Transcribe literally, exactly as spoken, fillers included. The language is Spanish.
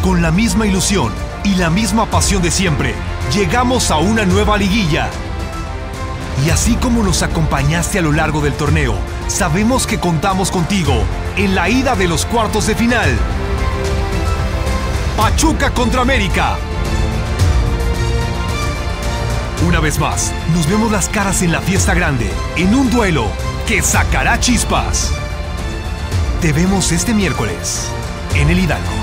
Con la misma ilusión y la misma pasión de siempre, llegamos a una nueva liguilla. Y así como nos acompañaste a lo largo del torneo, sabemos que contamos contigo en la ida de los cuartos de final. Pachuca contra América. Una vez más, nos vemos las caras en la fiesta grande, en un duelo que sacará chispas. Te vemos este miércoles en el Hidalgo.